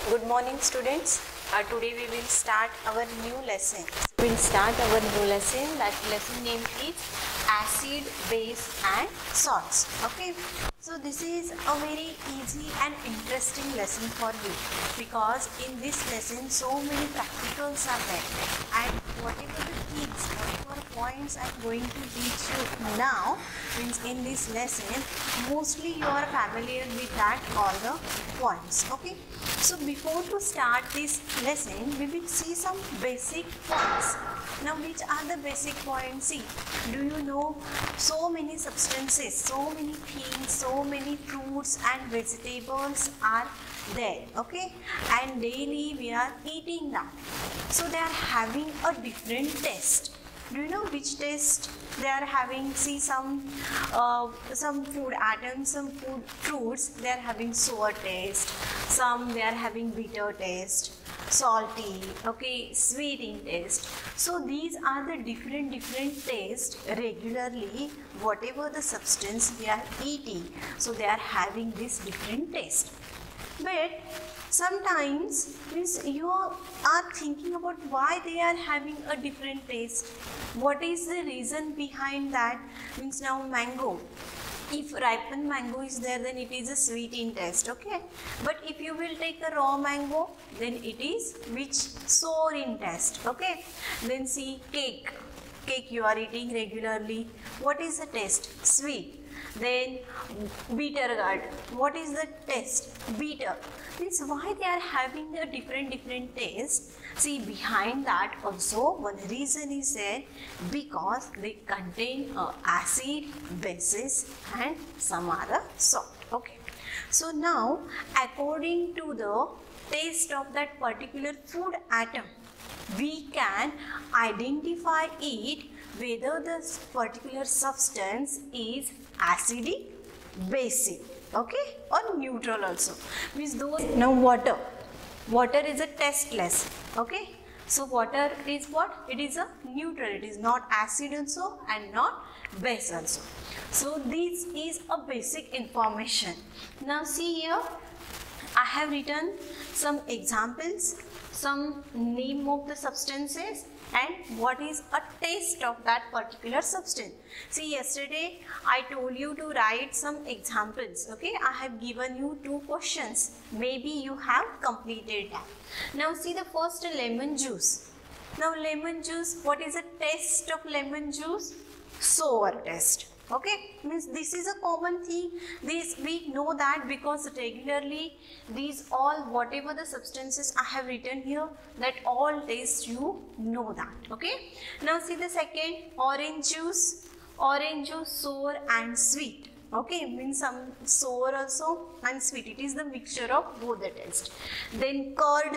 Good morning students. Today we will start our new lesson. That lesson name is acid, base and salts. Okay. So this is a very easy and interesting lesson for you because in this lesson so many practicals are there, and whatever the things, whatever points I am going to teach you now means in this lesson mostly you are familiar with that all the points. Okay. So before to start this lesson, we will see some basic points. Now which are the basic points? See, do you know so many substances, so many things, so many fruits and vegetables are there, okay? And daily we are eating that. So they are having a different taste. Do you know which taste they are having? See, some food items, some food fruits, they are having sour taste. Some they are having bitter taste, salty, okay, sweet in taste. So these are the different tastes regularly whatever the substance we are eating. So they are having this different taste. But sometimes means you are thinking about why they are having a different taste. What is the reason behind that? Means now mango. If ripened mango is there, then it is a sweet in taste, okay? But if you will take a raw mango, then it is which sour in taste, okay? Then see cake. Cake you are eating regularly. What is the taste? Sweet. Then bitter gourd. What is the taste? Bitter. Means why they are having a different taste? See, behind that also one reason is there because they contain acid, bases and some other salt. Okay. So now according to the taste of that particular food atom, we can identify it whether this particular substance is acidic, basic, okay, or neutral also. Means those. Now water. Water is a tasteless, okay. So water is what? It is a neutral. It is not acid also and not base also. So this is a basic information. Now see here, I have written some examples, some name of the substances and what is a taste of that particular substance. See, yesterday I told you to write some examples, okay? I have given you 2 questions. Maybe you have completed that. Now see the first, lemon juice. Now lemon juice, what is the taste of lemon juice? Sour taste. Okay, means this is a common thing. This we know that because regularly these all whatever the substances I have written here, that all taste you know that. Okay. Now see the second, orange juice. Orange juice sour and sweet. Okay, means some sour also and sweet. It is the mixture of both the taste. Then curd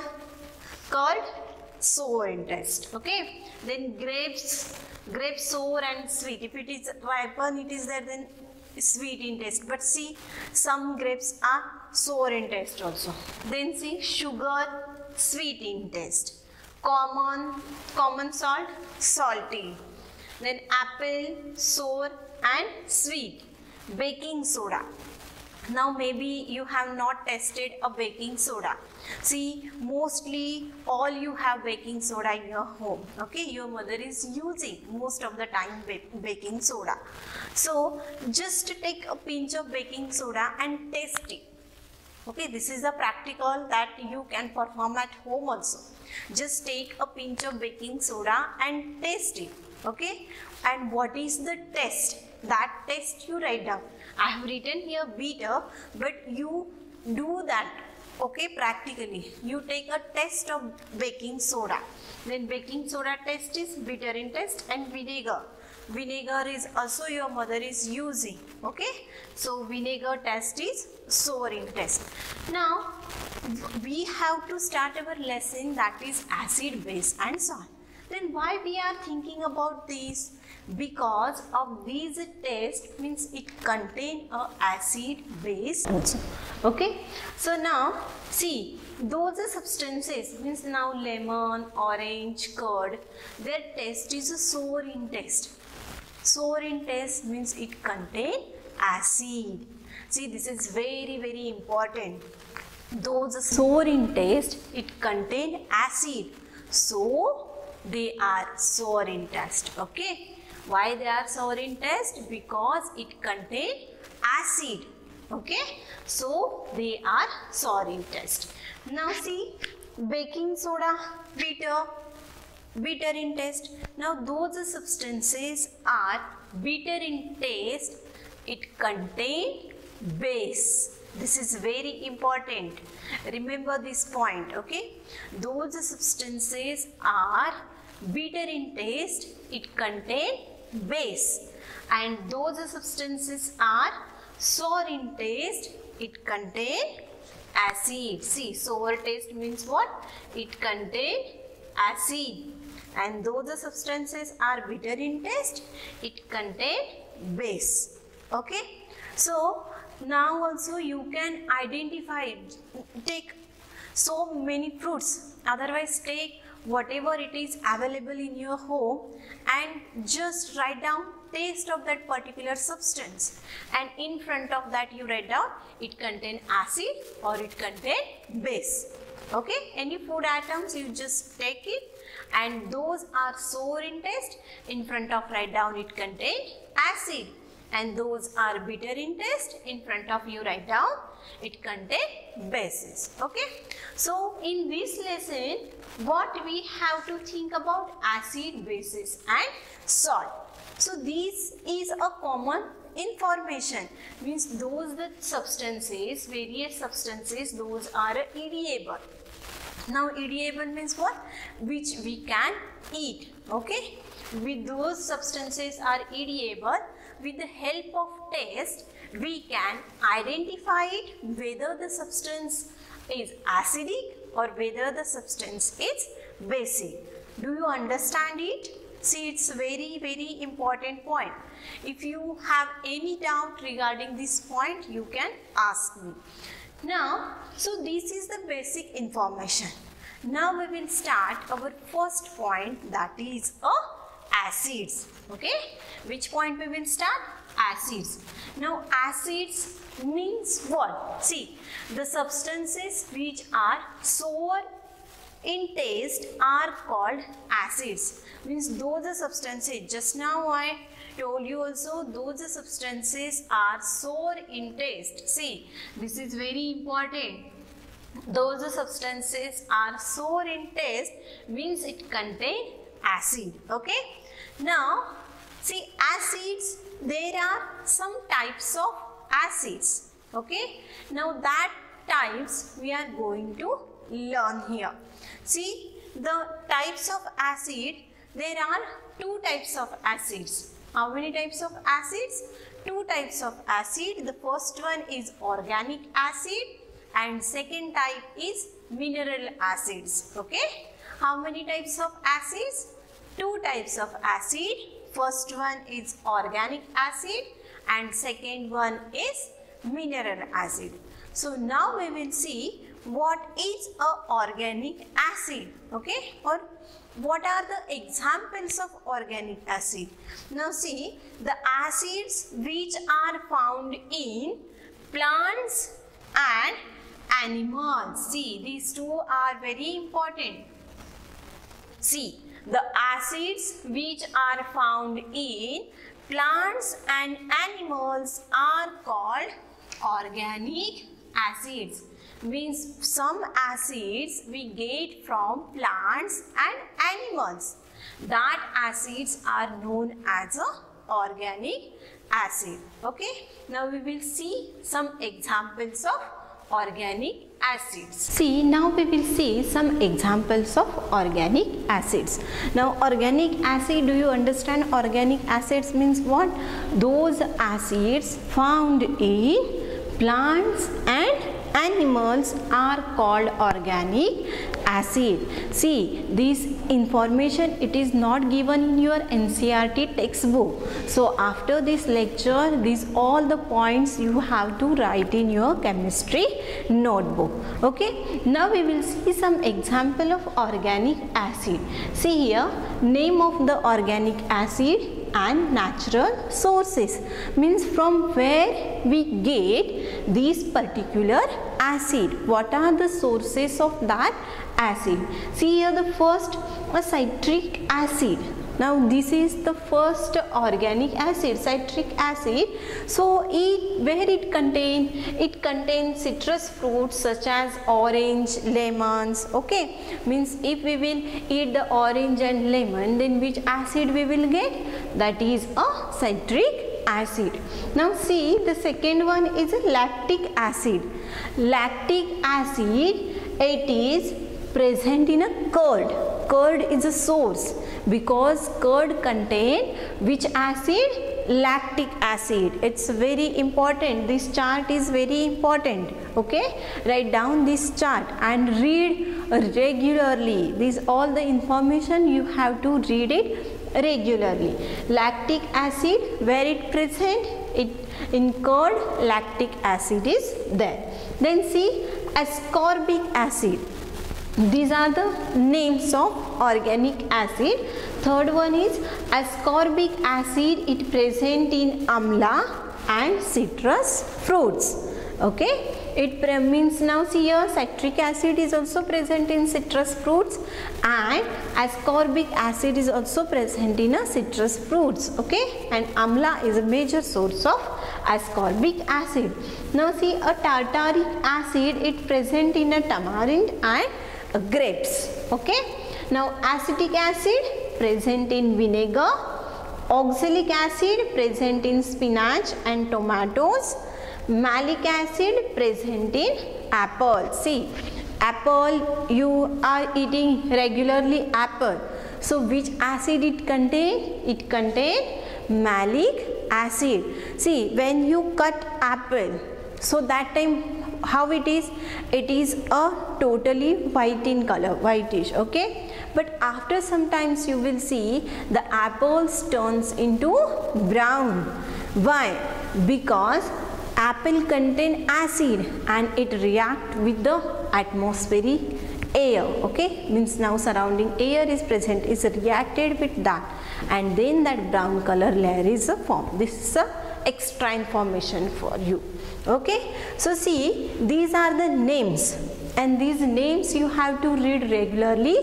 sour in taste. Okay. Then grapes sour and sweet. If it is ripen, it is there, then sweet in taste. But see, some grapes are sour in taste also. Then see, sugar sweet in taste. Common salt salty. Then apple sour and sweet. Baking soda. Now maybe you have not tested a baking soda. See, mostly all you have baking soda in your home. Okay, your mother is using most of the time baking soda. So just take a pinch of baking soda and taste it. Okay, this is a practical that you can perform at home also. Just take a pinch of baking soda and taste it. Okay, and what is the taste? That taste you write down. I have written here bitter, but you do that, okay, practically. You take a taste of baking soda. Then baking soda taste is bitter in taste, and vinegar. Vinegar is also your mother is using, okay. So vinegar taste is sour in taste. Now we have to start our lesson, that is acid, base and salt. Then why we are thinking about these? Because of these taste means it contain a acid, base also. Okay. So now see, those are substances means now lemon, orange, curd, their taste is a sour in taste. Sour in taste means it contain acid. See, this is very important. those sour in taste, it contain acid, so they are sour in taste. Okay, why they are sour in taste? Because it contain acid. Okay, so they are sour in taste. Now see, baking soda, bitter in taste. Now those substances are bitter in taste, it contain base. This is very important. Remember this point. Okay, those substances are bitter in taste, it contain base, and those substances are sour in taste, it contain acid. See, sour taste means what? It contain acid, and those substances are bitter in taste, it contain base. Okay, so now also you can identify, take so many fruits, otherwise take whatever it is available in your home and just write down taste of that particular substance, and in front of that you write down it contain acid or it contain base. Okay, any food items you just take it, and those are sour in taste, in front of write down it contain acid, and those are bitter in taste, in front of you write down it contain bases. Okay, so in this lesson what we have to think about? Acid, bases and salt. So this is a common information, means those that substances, various substances, those are edible. Now edible means what? Which we can eat. Okay, with those substances are edible, with the help of taste we can identify it whether the substance is acidic or whether the substance is basic. Do you understand it? See, it's very important point. If you have any doubt regarding this point, you can ask me. Now, so this is the basic information. Now we will start our first point, that is acids. Okay, which point we will start? Acids. Now acids means what? See, the substances which are sour in taste are called acids. Means those substances, just now I told you also, those substances are sour in taste. See, this is very important. Those substances are sour in taste means it contain acid. Okay, now see, acids, there are some types of acids. Okay, now that types we are going to learn here. See, the types of acid, there are two types of acids. How many types of acids? Two types of acid. The first one is organic acid and second type is mineral acids. Okay, how many types of acids? Two types of acid. First one is organic acid and second one is mineral acid. So now we will see what is a organic acid. Okay, or what are the examples of organic acid? Now see, the acids which are found in plants and animals. See, these two are very important. See, the acids which are found in plants and animals are called organic acids. Means some acids we get from plants and animals. That acids are known as a organic acid. Okay, now we will see some examples of organic acids. See, now we will see some examples of organic acids. Now organic acid, do you understand organic acids means what? Those acids found in plants and animals are called organic acid. See, this information, it is not given in your NCERT textbook. So after this lecture, these all the points you have to write in your chemistry notebook. Okay, now we will see some example of organic acid. See here, name of the organic acid and natural sources, means from where we get these particular acid. What are the sources of that acid? See here, the first, a citric acid. Now this is the first organic acid, citric acid. So where it contains citrus fruits such as orange, lemons. Okay, means if we will eat the orange and lemon, then which acid we will get? That is a citric acid. Now see, the second one is a lactic acid. Lactic acid, it is present in a curd. Curd is a source because curd contain which acid? Lactic acid. It's very important. This chart is very important. Okay, write down this chart and read regularly. This all the information you have to read it regularly. Lactic acid, where it present? It in curd, lactic acid is there. Then see, ascorbic acid. These are the names of organic acid. Third one is ascorbic acid. It present in amla and citrus fruits. Okay, it means, now see here, citric acid is also present in citrus fruits and ascorbic acid is also present in a citrus fruits. Okay, and amla is a major source of ascorbic acid. Now see, a tartaric acid, it present in a tamarind and grapes. Okay, now acetic acid present in vinegar, oxalic acid present in spinach and tomatoes, malic acid present in apple. See, apple, you are eating regularly apple, so which acid it contain? It contain malic acid. See, when you cut apple, so that time how it is? It is a totally white in color, whitish. Okay, but after some times you will see the apples turns into brown. Why? Because apple contain acid and it react with the atmospheric air. Okay, means now surrounding air is present, is reacted with that, and then that brown color layer is formed. This is a extra information for you. Okay, so see, these are the names and these names you have to read regularly,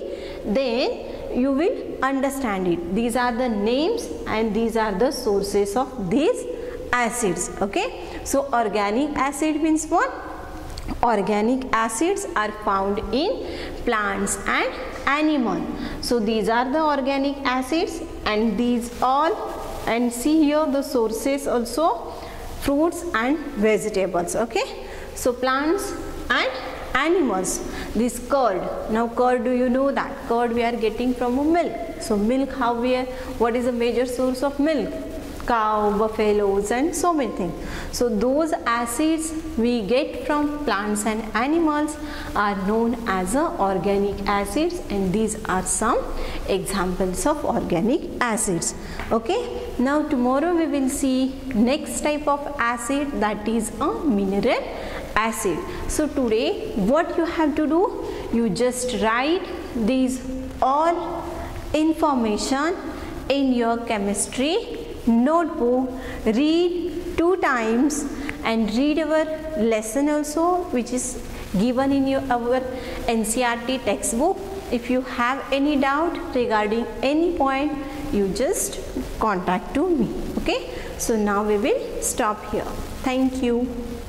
then you will understand it. These are the names and these are the sources of these acids. Okay, so organic acid means what? Organic acids are found in plants and animals. So these are the organic acids and these all, and see here the sources also, fruits and vegetables. Okay, so plants and animals. This curd, now curd, do you know that curd we are getting from a milk? So milk, how we are, what is a major source of milk? Cow, buffaloes and so many things. So those acids we get from plants and animals are known as organic acids, and these are some examples of organic acids. Okay, now tomorrow we will see next type of acid, that is a mineral acid. So today what you have to do, you just write these all information in your chemistry notebook, read 2 times and read our lesson also, which is given in our NCERT textbook. If you have any doubt regarding any point, you just contact to me. Okay, so now we will stop here. Thank you.